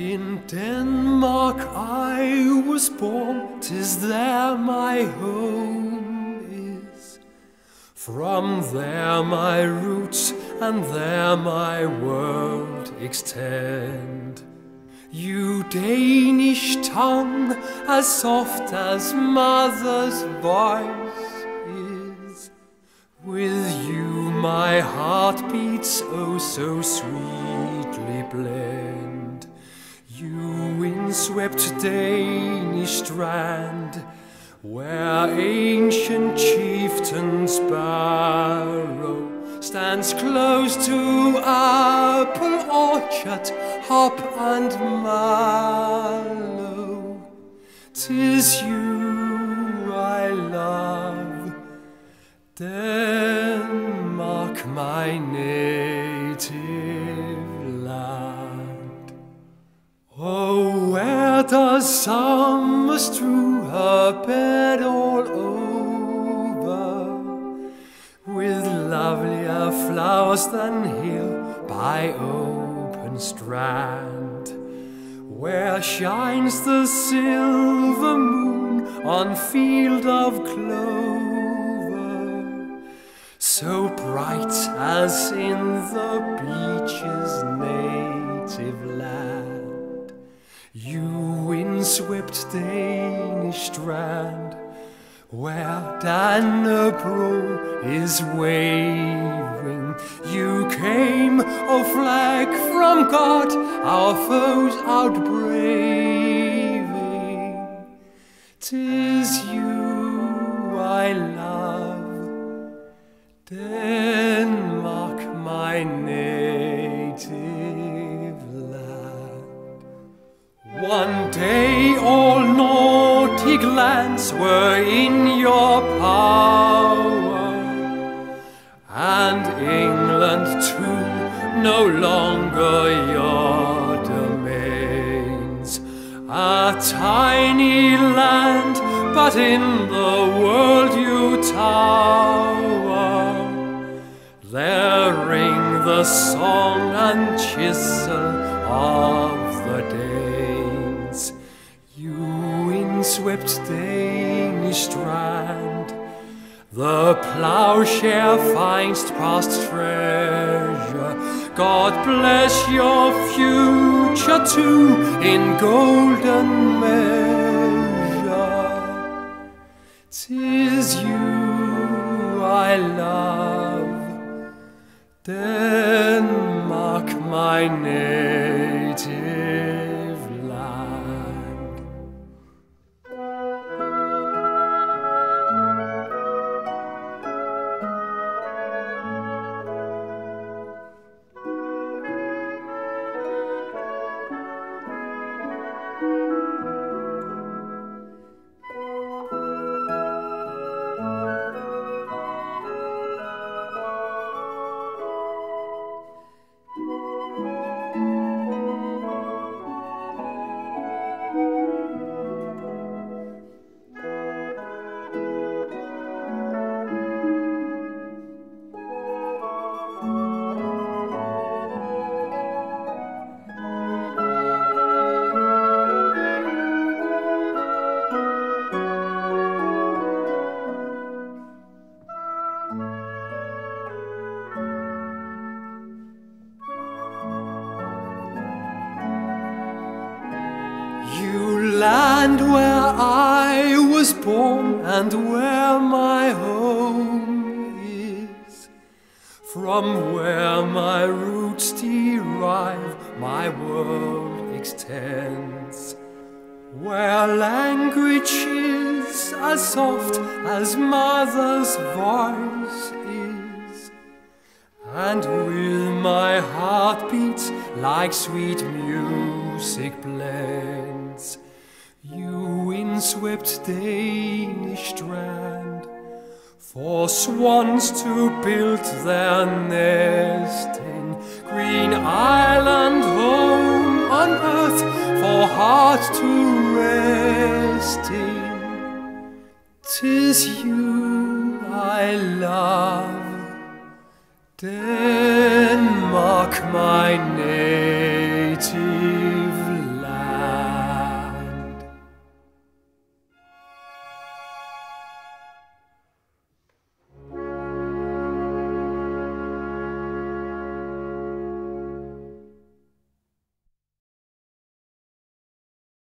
In Denmark I was born, 'tis there my home is. From there my roots and there my world extend. You Danish tongue, as soft as mother's voice is. With you my heart beats oh so sweetly blend. You windswept Danish strand, where ancient chieftains' barrow stands close to apple orchard, hop and mallow. 'Tis you I love, Denmark, my native land. Oh, where does summer strew her bed all over, with lovelier flowers than here by open strand, where shines the silver moon on field of clover, so bright as in the beech's native land. You windswept Danish strand, where Dannebrog is waving, you came, O flag from God, our foes outbraving. 'Tis you I love, Denmark, my native land. One day all Nordic lands were in your power, and England too no longer your domains. A tiny land, but in the world you tower. There ring the song and chisel of the Danes. You windswept Danish strand, the plowshare finds past treasure. God bless your future too in golden measure. 'Tis you I love, Denmark, my native land. Land where I was born and where my home is, from where my roots derive, my world extends, where language is as soft as mother's voice is, and with my heart beats like sweet music blends. You windswept Danish strand, for swans to build their nest in, green island home on earth for heart to rest in. 'Tis you I love, Denmark, my native